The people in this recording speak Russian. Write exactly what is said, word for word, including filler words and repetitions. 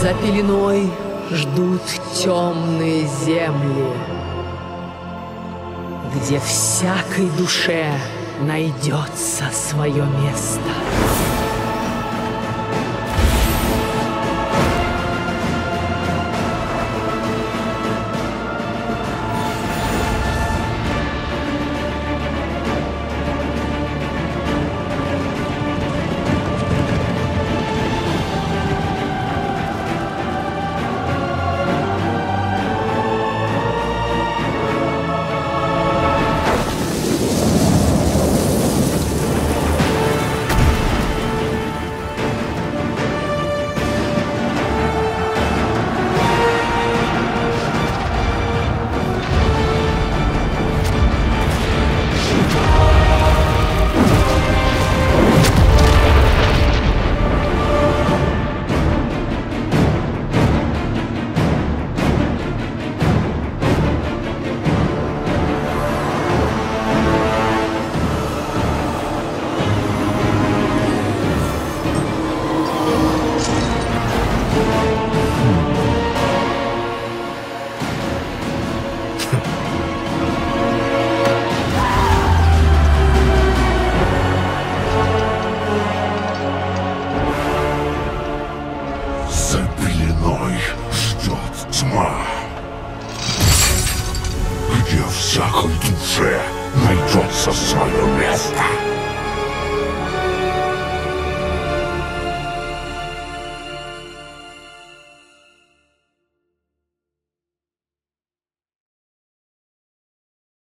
За пеленой ждут темные земли, где всякой душе найдется свое место. За пеленой ждет тьма, где всякой душе найдется свое место.